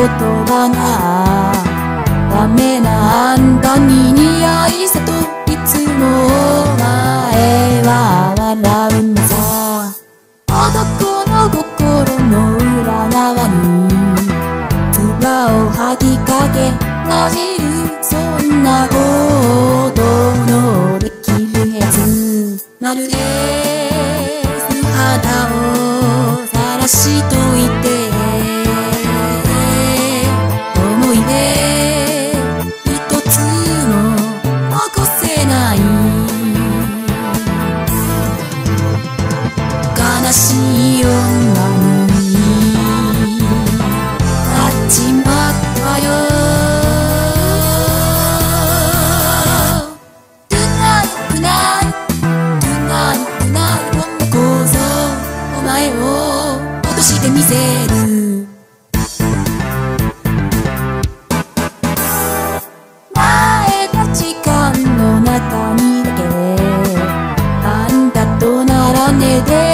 葉がダメなあんたに似合いさといつもお前は笑うんださ。男の心の裏側に唾を吐きかけなじる、そんなことのできるやつ、まるで素肌を晒しといて思い出一つも残せない。悲しい女になっちまったよ。トゥナイトゥナイ今度こそお前を落としてみせる。前た時間の中にだけあんたと並んでて